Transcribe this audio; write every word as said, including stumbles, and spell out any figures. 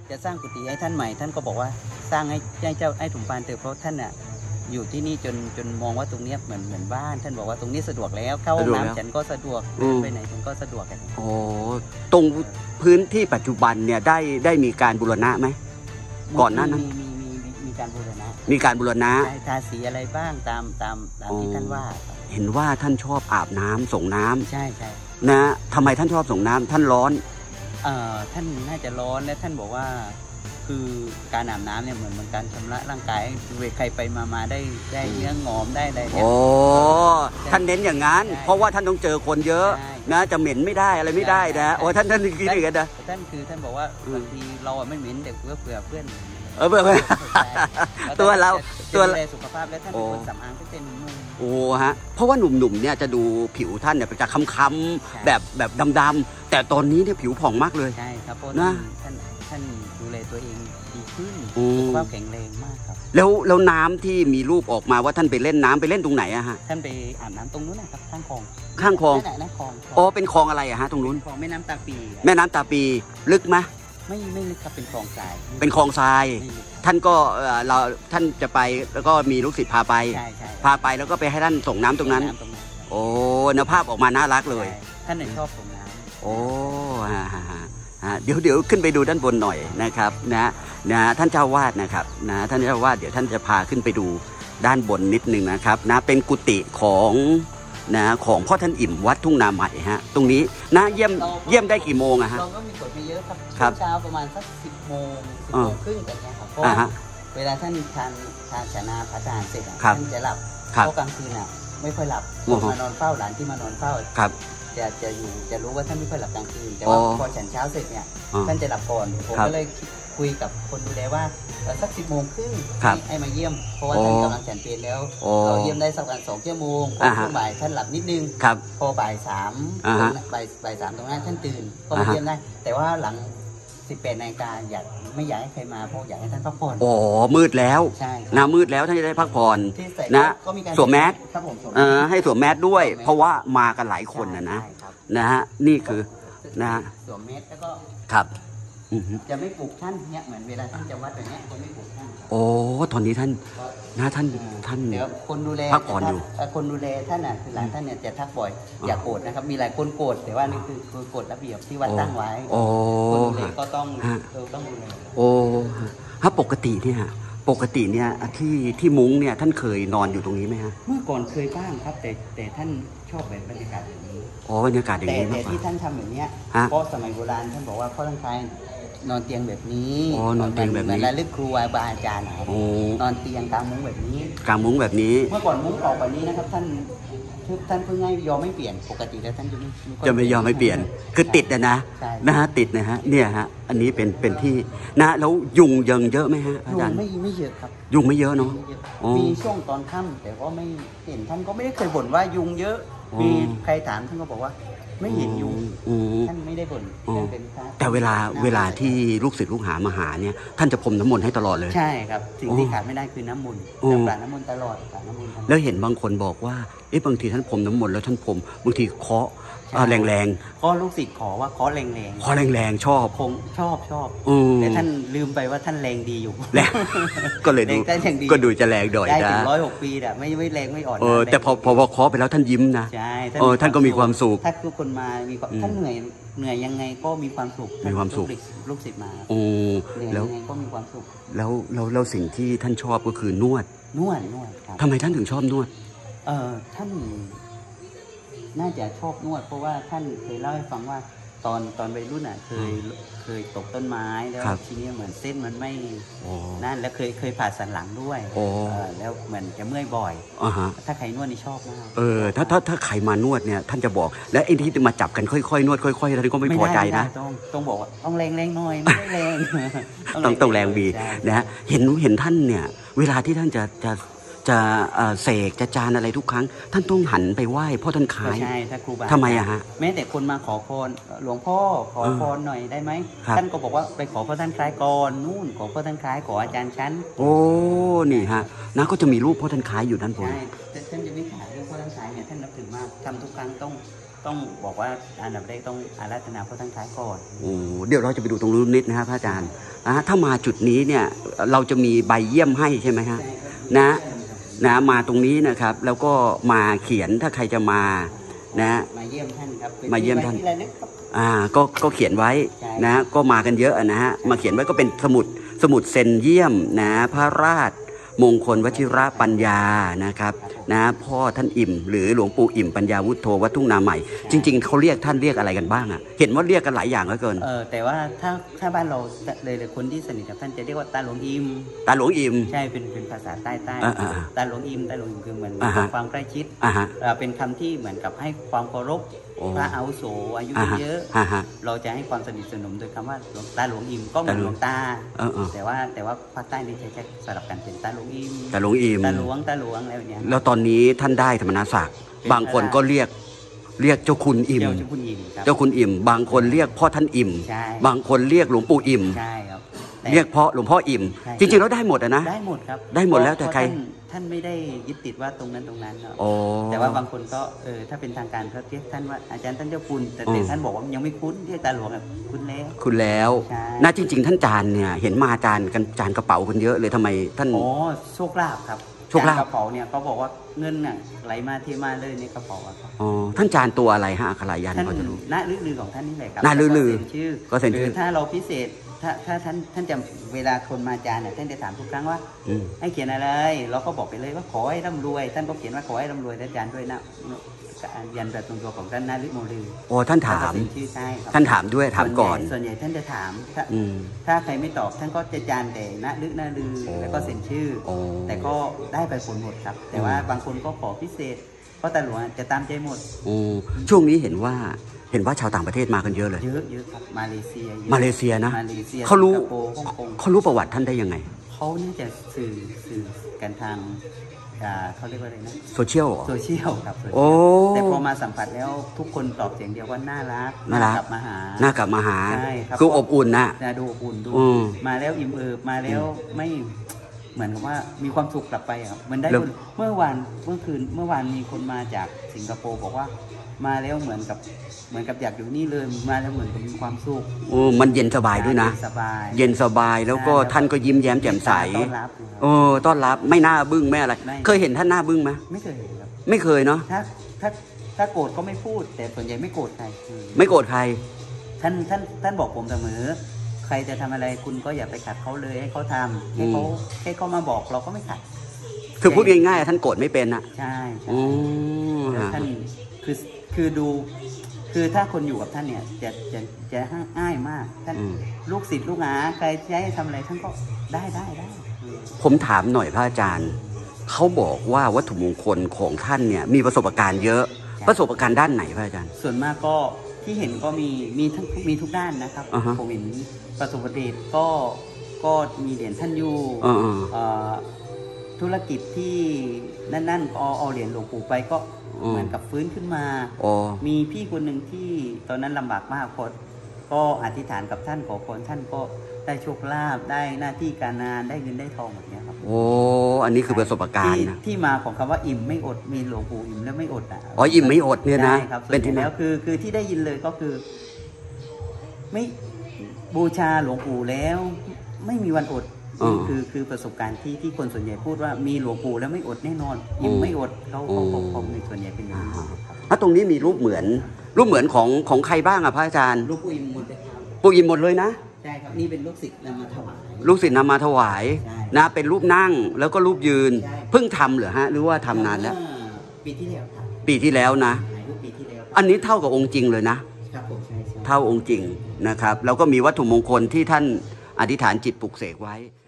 จะสร้างกุฏิให้ท่านใหม่ท่านก็บอกว่าสร้างให้ให้เจ้าให้ถุงปานเถอะเพราะท่านน่ะอยู่ที่นี่จนจนมองว่าตรงนี้เหมือนเหมือนบ้านท่านบอกว่าตรงนี้สะดวกแล้วเข้าห้องน้ำฉันก็สะดวกไปไหนฉันก็สะดวกกันโอ้ตรงพื้นที่ปัจจุบันเนี่ยได้ได้มีการบูรณะไหมก่อนหน้านั้นมีมีมีมีการบูรณะมีการบูรณะทาสีอะไรบ้างตามตามตามที่ท่านว่าเห็นว่าท่านชอบอาบน้ำส่งน้ำใช่ใช่นะทำไมท่านชอบส่งน้ำท่านร้อนเอ่อท่านน่าจะร้อนและท่านบอกว่าคือการอาบน้ำเนี่ยเหมือนเหมือนการชำระร่างกายเวใครไปมามาได้ได้เนื้องอมได้อะไรเนี่ยโอ้ท่านเน้นอย่างนั้นเพราะว่าท่านต้องเจอคนเยอะนะจะเหม็นไม่ได้อะไรไม่ได้นะโอ้ท่านท่านคิดอย่างนั้นนะท่านคือท่านบอกว่าบางทีเราไม่เหม็นแต่เพื่อเผื่อเพื่อนเออเพื่อตัวเราตัวดูแลสุขภาพและท่านเป็นคนสำอางที่เป็นนุ่มโอ้ฮะเพราะว่าหนุ่มๆเนี่ยจะดูผิวท่านเนี่ยจะค้ำๆแบบแบบดำๆแต่ตอนนี้เนี่ยผิวผ่องมากเลยใช่ครับเพราะท่านท่านดูแลตัวเองดีขึ้นสุขภาพแข็งแรงมากครับแล้วแล้วน้ำที่มีรูปออกมาว่าท่านไปเล่นน้ำไปเล่นตรงไหนอะฮะท่านไปอาบน้ำตรงนู้นนะครับข้างคลองข้างคลองนั่นคลองอ๋อเป็นคลองอะไรอะฮะตรงนู้นคลองแม่น้ำตาปีแม่น้ำตาปีลึกไหมไม่ไม่ลึกครับเป็นคลองทรายเป็นคลองทรายท่านก็เราท่านจะไปแล้วก็มีลูกศิษย์พาไปพาไปแล้วก็ไปให้ท่านส่งน้ำตรงนั้นโอ้เนื้อภาพออกมาน่ารักเลยท่านหนึ่งชอบส่งน้ำโอ้ฮ่าฮ่าฮ่าเดี๋ยวเดี๋ยวขึ้นไปดูด้านบนหน่อยนะครับนะนะท่านเจ้าวาดนะครับนะท่านเจ้าวาดเดี๋ยวท่านจะพาขึ้นไปดูด้านบนนิดนึงนะครับนะเป็นกุฏิของนะของพ่อท่านอิ่มวัดทุ่งนาใหม่ฮะตรงนี้นะเยี่ยมเยี่ยมได้กี่โมงอะฮะเราก็มีกฎไปเยอะครับเช้าประมาณสักสิบโมงสิบโมงครึ่งกันนะครับเพราะเวลาท่านทานทานชนะพระทหารเสร็จท่านจะหลับเพราะกลางคืนอ่ะไม่ค่อยหลับมานอนเฝ้าหลานที่มานอนเฝ้าจะจะอยู่จะรู้ว่าท่านไม่ค่อยหลับกลางคืนแต่ว่าพอฉันเช้าเสร็จเนี่ยท่านจะหลับก่อนผมก็เลยคุยกับคนดูแลว่าสักสิบโมงครึ่งให้มาเยี่ยมเพราะว่าท่านกำลังฉันเพลแล้วเราเยี่ยมได้สักวันสองชั่วโมงช่วงบ่ายท่านหลับนิดนึงพอบ่ายสามบ่ายบ่ายสามตรงนั้นท่านตื่นก็มาเยี่ยมได้แต่ว่าหลังสิบแปดนาฬิกาอยากไม่อยากให้ใครมาเพราะอยากให้ท่านพักผ่อนอ๋อมืดแล้วนะมืดแล้วท่านจะได้พักผ่อนนะสวมแมสให้สวมแมสด้วยเพราะว่ามากันหลายคนนะนะนะฮะนี่คือนะสวมแมสแล้วก็ครับจะไม่ปลุกท่านเนี่ยเหมือนเวลาท่านจะวัดแบบนี้จะไม่ปลุกท่านโอ้ตอนนี้ท่านนะท่านท่านเดี๋ยวคนดูแลพักผ่อนอยู่คนดูแลท่านน่ะคือหลานท่านเนี่ยจะทักบ่อยอย่าโกรธนะครับมีหลายคนโกรธแต่ว่านี่คือคือกฎระเบียบที่วัดตั้งไว้คนดูแลก็ต้องต้องดูแลโอ้ถ้าปกติเนี่ยปกติเนี่ยที่ที่มุ้งเนี่ยท่านเคยนอนอยู่ตรงนี้ไหมฮะเมื่อก่อนเคยบ้างครับแต่แต่ท่านชอบแบบบรรยากาศอย่างนี้อ๋อบรรยากาศอย่างนี้แต่ที่ท่านทำแบบนี้เพราะสมัยโบราณท่านบอกว่าพ่อท่านคลายนอนเตียงแบบนี้อ๋อนอนเตียงแบบนี้และลึกครูบาอาจารย์นอนเตียงกลางมุ้งแบบนี้กลางมุ้งแบบนี้เมื่อก่อนมุ้งออกแบบนี้นะครับท่านท่านเพิ่งให้ยอมไม่เปลี่ยนปกติแล้วท่านจะไม่จะไม่ยอมไม่เปลี่ยนคือติดนะนะนะฮะติดนะฮะเนี่ยฮะอันนี้เป็นเป็นที่นะแล้วยุงยังเยอะไหมฮะอาจารย์ไม่ไม่เยอะครับยุงไม่เยอะเนาะมีช่วงตอนค่ำแต่ก็ไม่เห็นท่านก็ไม่ได้เคยบ่นว่ายุงเยอะมีใครถามท่านก็บอกว่าไม่เห็นยุงท่านไม่ได้บ่นแต่เวลาเวลาที่ลูกศิษย์ลูกหามาหาเนี่ยท่านจะพรมน้ำมนต์ให้ตลอดเลยใช่ครับสิ่งที่ขาดไม่ได้คือน้ำมนต์จะปราน้ำมนต์ตลอดปราน้ำมนต์แล้วเห็นบางคนบอกว่าเอ๊ะบางทีท่านพรมน้ำมนต์แล้วท่านพรมบางทีเคาะแรงแรงก็ลูกศิษย์ขอว่าเคาะแรงแรงเคาะแรงแรงชอบคงชอบชอบแต่ท่านลืมไปว่าท่านแรงดีอยู่แล้วก็เลยดูก็ดูจะแรงดอยนะได้ถึงร้อยหกปีแต่ไม่ไม่แรงไม่อ่อนเออแต่พอพอเคาะไปแล้วท่านยิ้มนะใช่เออท่านก็มีความสุขถ้าทุกคนมามีท่านเหนื่อยเหนื่อยยังไงก็มีความสุขมีความสุขลูกศิษย์มาโอ้แล้วยังไงก็มีความสุขแล้วแล้วแล้วสิ่งที่ท่านชอบก็คือนวดนวดนวดครับทำไมท่านถึงชอบนวดเออท่านน่าจะชอบนวดเพราะว่าท่านเคยเล่าให้ฟังว่าตอนตอนวัยรุ่นอ่ะเคยเคยตกต้นไม้แล้วทีนี้เหมือนเส้นมันไม่นั่นแล้วเคยเคยผ่าสันหลังด้วยแล้วเหมือนจะเมื่อยบ่อยถ้าใครนวดนี่ชอบมากเออถ้าถ้าถ้าใครมานวดเนี่ยท่านจะบอกแล้วไอ้ที่จะมาจับกันค่อยๆนวดค่อยๆท่านก็ไม่พอใจนะต้องต้องบอกว่าต้องแรงแรงหน่อยไม่แรงต้องต้องแรงบีนะฮะเห็นเห็นท่านเนี่ยเวลาที่ท่านจะจะจะเสกจะจานอะไรทุกครั้งท่านต้องหันไปไหว้พ่อท่านคล้ายใช่ถ้าครูบาทำไมอะฮะแม้แต่คนมาขอพรหลวงพ่อขอพรหน่อยได้ไหมท่านก็บอกว่าไปขอพ่อท่านคล้ายก่อนนู่นขอพ่อท่านคล้ายขออาจารย์ชั้นโอ้นี่ฮะนะก็จะมีรูปพ่อท่านคล้ายอยู่ด้านบนใช่แต่ท่านจะไม่ขายเรื่องพ่อท่านคล้ายเนี่ยท่านนับถือมากทำทุกครั้งต้องต้องบอกว่าอันดับแรกต้องอาราธนาพระทั้งท้ายก่อนโอ้เดี๋ยวเราจะไปดูตรงนู้นนิดนะครับพระอาจารย์นะถ้ามาจุดนี้เนี่ยเราจะมีใบเยี่ยมให้ใช่ไหมฮะนะนะมาตรงนี้นะครับแล้วก็มาเขียนถ้าใครจะมานะมาเยี่ยมท่านครับมาเยี่ยมท่านอ่าก็ก็เขียนไว้นะก็มากันเยอะนะฮะมาเขียนไว้ก็เป็นสมุดสมุดเซ็นเยี่ยมนะพระราชมงคลวชิระปัญญานะครับนะพ่อท่านอิ่มหรือหลวงปู่อิ่มปัญญาวุฒโธวัดทุ่งนาใหม่จริงๆเขาเรียกท่านเรียกอะไรกันบ้างอ่ะเห็นว่าเรียกกันหลายอย่างเหลือเกินเออแต่ว่าถ้าถ้าบ้านเราเลยเลยคนที่สนิทกับท่านจะเรียกว่าตาหลวงอิ่มตาหลวงอิ่มใช่เป็นเป็นภาษาใต้ใต้ตาหลวงอิ่มตาหลวงอิ่มคือเหมือนความใกล้ชิดเป็นคำที่เหมือนกับให้ความเคารพพระอาวุโสอายุเยอะเราจะให้ความสนิทสนมโดยคำว่าตาหลวงอิ่มก็เหมือนหลวงตาแต่ว่าแต่ว่าภาคใต้นี่ใช้สลับกันเป็นตาหลวงอิ่มตาหลวงอิ่มตาหลวงตาหลวงอะไรแบบนี้แล้วตอนนี้ท่านได้ธรรมนาศักดิ์บางคนก็เรียกเรียกเจ้าคุณอิ่มเจ้าคุณอิ่มเจ้าคุณอิ่มบางคนเรียกพ่อท่านอิ่มบางคนเรียกหลวงปู่อิ่มใช่ครับเรียกพ่อหลวงพ่ออิ่มจริงๆแล้วได้หมดนะได้หมดครับได้หมดแล้วแต่ใครท่านไม่ได้ยึดติดว่าตรงนั้นตรงนั้นครับแต่ว่าบางคนก็เออถ้าเป็นทางการเขาเรียกท่านว่าอาจารย์ท่านเจ้าคุณแต่ท่านบอกว่ายังไม่คุ้นเรียกตาหลวงแบบคุ้นแล้วคุ้นแล้วน่าจริงๆท่านจานเนี่ยเห็นมาจานกันจานกระเป๋ากันเยอะเลยทำไมท่านอ๋อโชคลาภครับโชคลาภกระเป๋าเนี่ยเขาบอกว่าเงินน่ะไหลมาเทมาเลยในกระเป๋าครับอ๋อท่านจานตัวอะไรฮะอัครายันพอจะรู้หน้าลือๆของท่านนี่แหละครับหน้าลือๆชื่อก็เซ็นชื่อถ้าเราพิเศษถ้าถ้าท่านท่านจะเวลาคนมาจานเนี่ยท่านจะถามทุกครั้งว่าให้เขียนอะไรเราก็บอกไปเลยว่าขอให้ร่ำรวยท่านก็เขียนว่าขอให้ร่ำรวยอาจารย์ด้วยนะยันแบบตรงตัวของท่านนาฤโมลือโอ้ท่านถามชื่อใช่ครับท่านถามด้วยถามก่อนส่วนใหญ่ท่านจะถามถ้าถ้าใครไม่ตอบท่านก็จะจานแต่นาฤนาลือแล้วก็เซ็นชื่อแต่ก็ได้ไปผลหมดครับแต่ว่าบางคนก็ขอพิเศษเพราะตาหลวงจะตามใจหมดช่วงนี้เห็นว่าเห็นว่าชาวต่างประเทศมากันเยอะเลยเยอะเยอะครับมาเลเซียมาเลเซียนะเขารู้เขารู้ประวัติท่านได้ยังไงเขาเนี่ยจะสื่อสื่อกันทางเขาเรียกว่าอะไรนะโซเชียลโซเชียลครับโอ้แต่พอมาสัมผัสแล้วทุกคนตอบเสียงเดียวว่าน่ารักน่ารักกลับมาหาน่ากลับมาหาใช่ครับคืออบอุ่นนะดูอบอุ่นดูมาแล้วอิ่มเอิบมาแล้วไม่เหมือนกับว่ามีความสุขกลับไปครับมันได้เมื่อวานเมื่อคืนเมื่อวานมีคนมาจากสิงคโปร์บอกว่ามาแล้วเหมือนกับเหมือนกับอยากอยู่นี่เลยมาแล้วเหมือนกับมีความสุขโอ้มันเย็นสบายด้วยนะสบายเย็นสบายแล้วก็ท่านก็ยิ้มแย้มแจ่มใสต้อนรับโอ้ต้อนรับไม่น่าบึ้งไม่อะไรเคยเห็นท่านหน้าบึ้งไหมไม่เคยครับไม่เคยเนาะถ้าถ้าถ้าโกรธก็ไม่พูดแต่ส่วนใหญ่ไม่โกรธใครไม่โกรธใครท่านท่านท่านบอกผมเสมอใครจะทำอะไรคุณก็อย่าไปขัดเขาเลยให้เขาทำให้เขาให้เขามาบอกเราก็ไม่ขัดคือพูดง่ายๆท่านโกรธไม่เป็นอ่ะใช่แล้วท่านคือคือดูคือถ้าคนอยู่กับท่านเนี่ยจะจะจะง่ายมากท่านลูกศิษย์ลูกหาใครจะให้ทำอะไรท่านก็ได้ได้ได้ผมถามหน่อยพระอาจารย์เขาบอกว่าวัตถุมงคลของท่านเนี่ยมีประสบการณ์เยอะประสบการณ์ด้านไหนพระอาจารย์ส่วนมากก็ที่เห็นก็มีมีทั้งมีทุกด้านนะครับผมเห็นประสบการณ์ก็ก็มีเหรียญท่านอยู่ธุรกิจที่นั่นๆเอาเอาเหรียญหลวงปู่ไปก็เหมือนกับฟื้นขึ้นมามีพี่คนหนึ่งที่ตอนนั้นลำบากมากพอก็อธิษฐานกับท่านขอพรท่านก็ได้โชคลาภได้หน้าที่การงานได้เงินได้ทองแบบนี้ครับโอ้อันนี้คือประสบการณ์นะที่มาของคำว่าอิ่มไม่อดมีหลวงปู่อิ่มแล้วไม่อดอ่ะอ๋ออิ่มไม่อดเนี่ยนะเป็นที่แล้วคือคือที่ได้ยินเลยก็คือไม่บูชาหลวงปู่แล้วไม่มีวันอดคือคือประสบการณ์ที่ที่คนส่วนใหญ่พูดว่ามีหลวงปู่แล้วไม่อดแน่นอนอิ่มไม่อดเขาเขาเขาในส่วนใหญ่เป็นอย่างนี้ถ้าตรงนี้มีรูปเหมือนรูปเหมือนของของใครบ้างอะพระอาจารย์รูปปู่อิ่มหมดเลยครับปู่อิ่มหมดเลยนะใช่ครับนี่เป็นลูกศิษย์นำมาถวายลูกศิษย์นำมาถวายนะเป็นรูปนั่งแล้วก็รูปยืนเพิ่งทำเหรอฮะหรือว่าทำนานแล้วปีที่แล้วครับปีที่แล้วนะปีที่แล้วอันนี้เท่ากับองค์จริงเลยนะครับผมใช่เท่าองค์จริงนะครับแล้วก็มีวัตถุมงคลที่ท่านอธิษฐานจิตปลุกเสกไว้